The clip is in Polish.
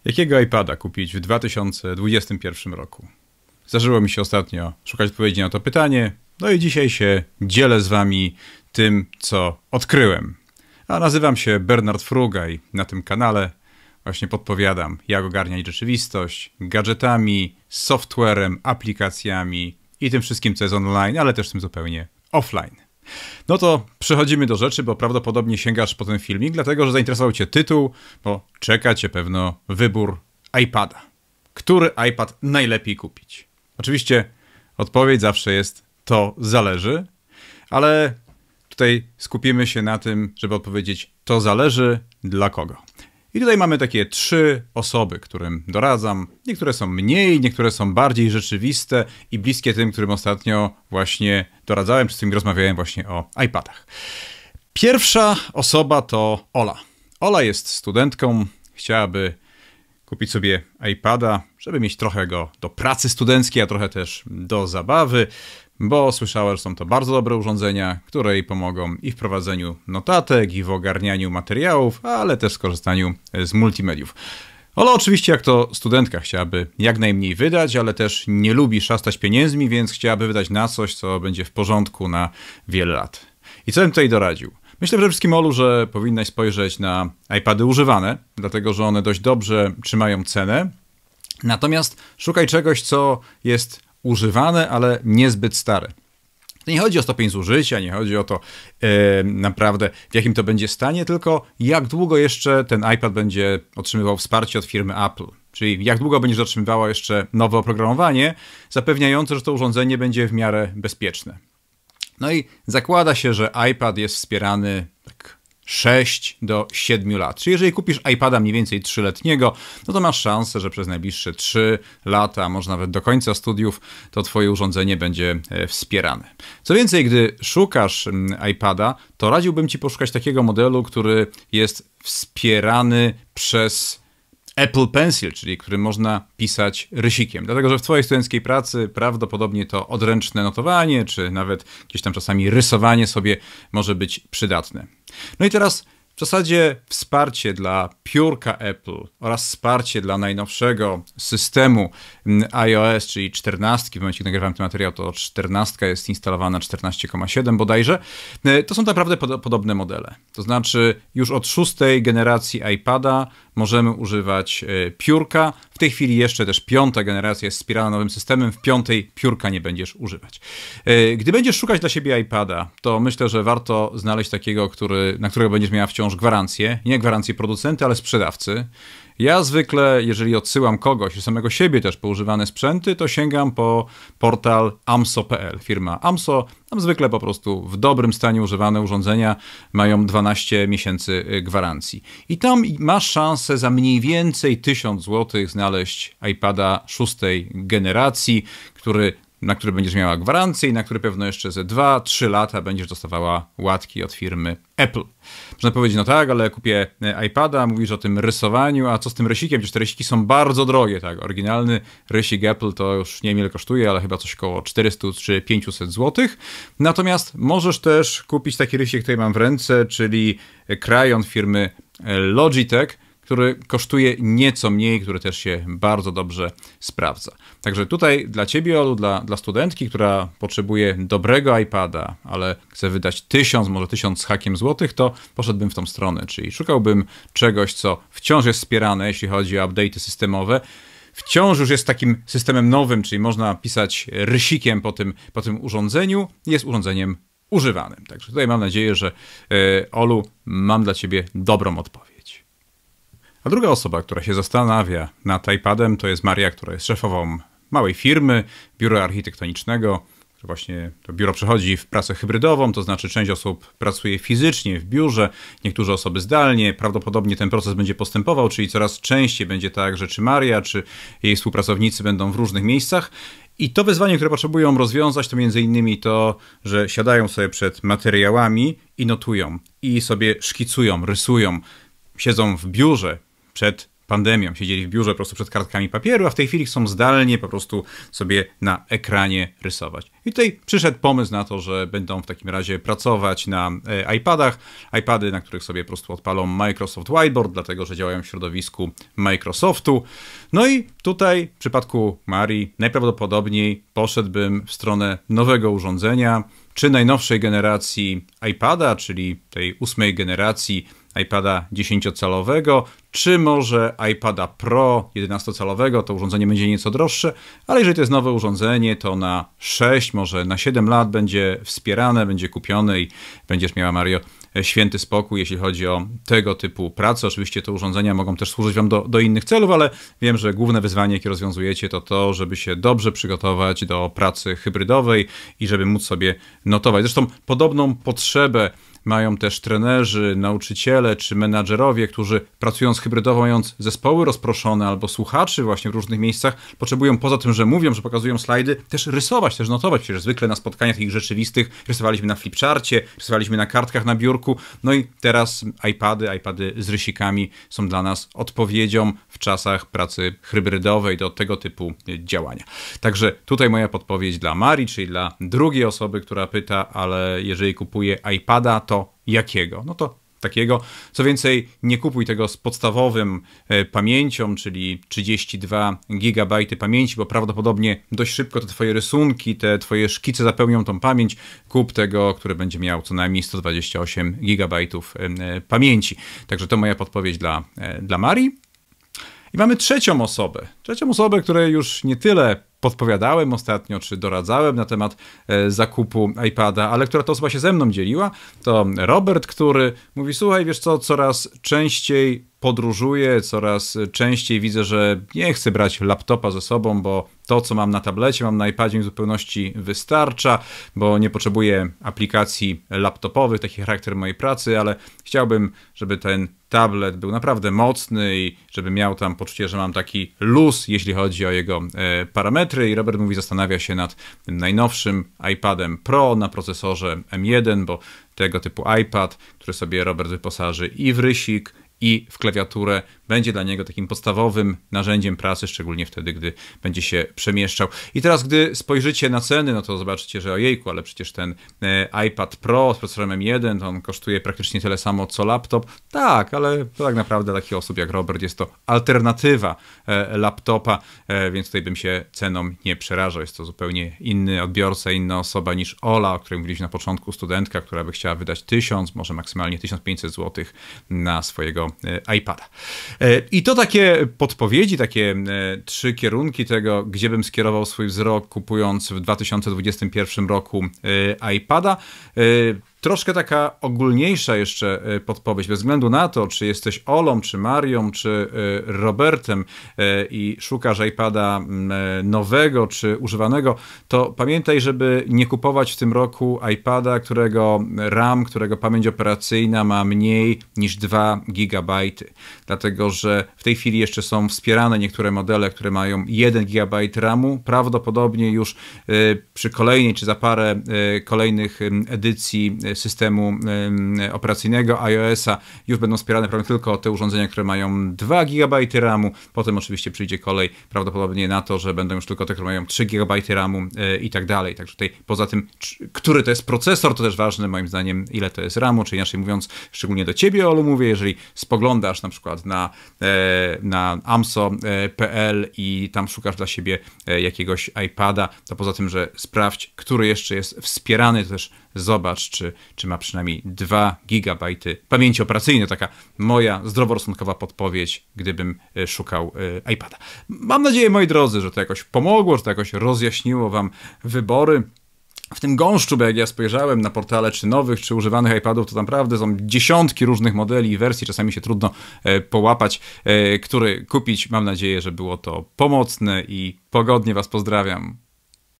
Jakiego iPada kupić w 2021 roku? Zdarzyło mi się ostatnio szukać odpowiedzi na to pytanie, no i dzisiaj się dzielę z wami tym, co odkryłem. A nazywam się Bernard Fruga i na tym kanale właśnie podpowiadam, jak ogarniać rzeczywistość, gadżetami, softwarem, aplikacjami i tym wszystkim, co jest online, ale też tym zupełnie offline. No to przechodzimy do rzeczy, bo prawdopodobnie sięgasz po ten filmik, dlatego że zainteresował cię tytuł, bo czeka cię pewno wybór iPada. Który iPad najlepiej kupić? Oczywiście odpowiedź zawsze jest to zależy, ale tutaj skupimy się na tym, żeby odpowiedzieć to zależy dla kogo. I tutaj mamy takie trzy osoby, którym doradzam. Niektóre są mniej, niektóre są bardziej rzeczywiste i bliskie tym, którym ostatnio właśnie doradzałem, czy z którymi rozmawiałem właśnie o iPadach. Pierwsza osoba to Ola. Ola jest studentką, chciałaby kupić sobie iPada, żeby mieć trochę go do pracy studenckiej, a trochę też do zabawy, bo słyszała, że są to bardzo dobre urządzenia, które jej pomogą i w prowadzeniu notatek, i w ogarnianiu materiałów, ale też w korzystaniu z multimediów. Ola oczywiście jak to studentka chciałaby jak najmniej wydać, ale też nie lubi szastać pieniędzmi, więc chciałaby wydać na coś, co będzie w porządku na wiele lat. I co bym tutaj doradził? Myślę przede wszystkim, Olu, że powinnaś spojrzeć na iPady używane, dlatego że one dość dobrze trzymają cenę. Natomiast szukaj czegoś, co jest używane, ale niezbyt stare. To nie chodzi o stopień zużycia, nie chodzi o to naprawdę w jakim to będzie stanie, tylko jak długo jeszcze ten iPad będzie otrzymywał wsparcie od firmy Apple. Czyli jak długo będziesz otrzymywało jeszcze nowe oprogramowanie zapewniające, że to urządzenie będzie w miarę bezpieczne. No i zakłada się, że iPad jest wspierany tak 6 do 7 lat. Czyli jeżeli kupisz iPada mniej więcej 3-letniego, no to masz szansę, że przez najbliższe 3 lata, a może nawet do końca studiów, to twoje urządzenie będzie wspierane. Co więcej, gdy szukasz iPada, to radziłbym ci poszukać takiego modelu, który jest wspierany przez Apple Pencil, czyli którym można pisać rysikiem. Dlatego, że w twojej studenckiej pracy prawdopodobnie to odręczne notowanie, czy nawet gdzieś tam czasami rysowanie sobie może być przydatne. No i teraz w zasadzie wsparcie dla piórka Apple oraz wsparcie dla najnowszego systemu iOS, czyli 14, w momencie, kiedy nagrywam ten materiał, to 14 jest instalowana, 14,7 bodajże, to są naprawdę podobne modele. To znaczy już od 6. generacji iPada możemy używać piórka. W tej chwili jeszcze też 5. generacja jest wspierana nowym systemem, w 5. piórka nie będziesz używać. Gdy będziesz szukać dla siebie iPada, to myślę, że warto znaleźć takiego, na którego będziesz miała wciąż gwarancję. Nie gwarancję producenta, ale sprzedawcy. Ja zwykle, jeżeli odsyłam kogoś, samego siebie też po używane sprzęty, to sięgam po portal amso.pl. Firma Amso, tam zwykle po prostu w dobrym stanie używane urządzenia mają 12 miesięcy gwarancji. I tam masz szansę za mniej więcej 1000 zł znaleźć iPada 6. generacji, na który będziesz miała gwarancję i na który pewno jeszcze ze 2-3 lata będziesz dostawała łatki od firmy Apple. Można powiedzieć, no tak, ale kupię iPada, mówisz o tym rysowaniu, a co z tym rysikiem? Przecież te rysiki są bardzo drogie, tak? Oryginalny rysik Apple to już nie wiem ile kosztuje, ale chyba coś około 400 czy 500 zł. Natomiast możesz też kupić taki rysik, który mam w ręce, czyli krajon firmy Logitech, który kosztuje nieco mniej, który też się bardzo dobrze sprawdza. Także tutaj dla ciebie, Olu, dla studentki, która potrzebuje dobrego iPada, ale chce wydać 1000, może 1000 z hakiem złotych, to poszedłbym w tą stronę, czyli szukałbym czegoś, co wciąż jest wspierane, jeśli chodzi o update'y systemowe, wciąż już jest takim systemem nowym, czyli można pisać rysikiem po tym urządzeniu, jest urządzeniem używanym. Także tutaj mam nadzieję, że Olu, mam dla ciebie dobrą odpowiedź. A druga osoba, która się zastanawia nad iPadem, to jest Maria, która jest szefową małej firmy, biura architektonicznego. Właśnie to biuro przechodzi w pracę hybrydową, to znaczy część osób pracuje fizycznie w biurze, niektóre osoby zdalnie. Prawdopodobnie ten proces będzie postępował, czyli coraz częściej będzie tak, że czy Maria, czy jej współpracownicy będą w różnych miejscach. I to wyzwanie, które potrzebują rozwiązać, to między innymi to, że siadają sobie przed materiałami i notują, i sobie szkicują, rysują, siedzą w biurze przed pandemią siedzieli w biurze po prostu przed kartkami papieru, a w tej chwili chcą zdalnie po prostu sobie na ekranie rysować. I tutaj przyszedł pomysł na to, że będą w takim razie pracować na iPadach. iPady, na których sobie po prostu odpalą Microsoft Whiteboard, dlatego że działają w środowisku Microsoftu. No i tutaj w przypadku Marii najprawdopodobniej poszedłbym w stronę nowego urządzenia, czy najnowszej generacji iPada, czyli tej 8. generacji iPada 10-calowego, czy może iPada Pro 11-calowego, to urządzenie będzie nieco droższe, ale jeżeli to jest nowe urządzenie, to na 6, może na 7 lat będzie wspierane, będzie kupione i będziesz miała, Mario, święty spokój, jeśli chodzi o tego typu pracę. Oczywiście te urządzenia mogą też służyć wam do innych celów, ale wiem, że główne wyzwanie, jakie rozwiązujecie, to to, żeby się dobrze przygotować do pracy hybrydowej i żeby móc sobie notować. Zresztą podobną potrzebę mają też trenerzy, nauczyciele czy menadżerowie, którzy pracując hybrydowo, mając zespoły rozproszone albo słuchaczy właśnie w różnych miejscach, potrzebują poza tym, że mówią, że pokazują slajdy, też rysować, też notować. Przecież zwykle na spotkaniach takich rzeczywistych rysowaliśmy na flipcharcie, rysowaliśmy na kartkach na biurku, no i teraz iPady z rysikami są dla nas odpowiedzią w czasach pracy hybrydowej do tego typu działania. Także tutaj moja podpowiedź dla Marii, czyli dla drugiej osoby, która pyta, ale jeżeli kupuje iPada, to jakiego? No to takiego. Co więcej, nie kupuj tego z podstawowym pamięcią, czyli 32 GB pamięci, bo prawdopodobnie dość szybko te twoje rysunki, te twoje szkice zapełnią tą pamięć. Kup tego, który będzie miał co najmniej 128 GB pamięci. Także to moja podpowiedź dla Marii. I mamy trzecią osobę, której już nie tyle podpowiadałem ostatnio, czy doradzałem na temat zakupu iPada, ale która to osoba się ze mną dzieliła, to Robert, który mówi, słuchaj, wiesz co, coraz częściej podróżuję, coraz częściej widzę, że nie chcę brać laptopa ze sobą, bo to, co mam na tablecie, mam na iPadzie, mi w zupełności wystarcza, bo nie potrzebuję aplikacji laptopowych, taki charakter mojej pracy, ale chciałbym, żeby ten tablet był naprawdę mocny i żeby miał tam poczucie, że mam taki luz, jeśli chodzi o jego parametry. I Robert mówi, zastanawia się nad tym najnowszym iPadem Pro na procesorze M1, bo tego typu iPad, który sobie Robert wyposaży i w rysik, i w klawiaturę, będzie dla niego takim podstawowym narzędziem pracy, szczególnie wtedy, gdy będzie się przemieszczał. I teraz, gdy spojrzycie na ceny, no to zobaczycie, że ojejku, ale przecież ten iPad Pro z procesorem M1, to on kosztuje praktycznie tyle samo, co laptop. Tak, ale to tak naprawdę dla takich osób jak Robert jest to alternatywa laptopa, więc tutaj bym się ceną nie przerażał. Jest to zupełnie inny odbiorca, inna osoba niż Ola, o której mówiliśmy na początku, studentka, która by chciała wydać 1000, może maksymalnie 1500 zł na swojego iPada. I to takie podpowiedzi, takie 3 kierunki tego, gdzie bym skierował swój wzrok, kupując w 2021 roku iPada. Troszkę taka ogólniejsza jeszcze podpowiedź, bez względu na to, czy jesteś Olą, czy Marią, czy Robertem i szukasz iPada nowego, czy używanego, to pamiętaj, żeby nie kupować w tym roku iPada, którego RAM, którego pamięć operacyjna ma mniej niż 2 GB. Dlatego, że w tej chwili jeszcze są wspierane niektóre modele, które mają 1 GB RAMu. Prawdopodobnie już przy kolejnej, czy za parę kolejnych edycji systemu operacyjnego iOS-a już będą wspierane prawie tylko te urządzenia, które mają 2 GB RAMu. Potem oczywiście przyjdzie kolej prawdopodobnie na to, że będą już tylko te, które mają 3 GB RAMu i tak dalej. Także tutaj poza tym, który to jest procesor, to też ważne moim zdaniem, ile to jest RAMu, czy inaczej mówiąc, szczególnie do ciebie, Olu, mówię, jeżeli spoglądasz na przykład na amso.pl i tam szukasz dla siebie jakiegoś iPada, to poza tym, że sprawdź, który jeszcze jest wspierany, to też zobacz, czy ma przynajmniej 2 GB pamięci operacyjnej. Taka moja zdroworozsądkowa podpowiedź, gdybym szukał iPada. Mam nadzieję, moi drodzy, że to jakoś pomogło, że to jakoś rozjaśniło wam wybory. W tym gąszczu, bo jak ja spojrzałem na portale czy nowych, czy używanych iPadów, to naprawdę są dziesiątki różnych modeli i wersji. Czasami się trudno połapać, który kupić. Mam nadzieję, że było to pomocne i pogodnie was pozdrawiam.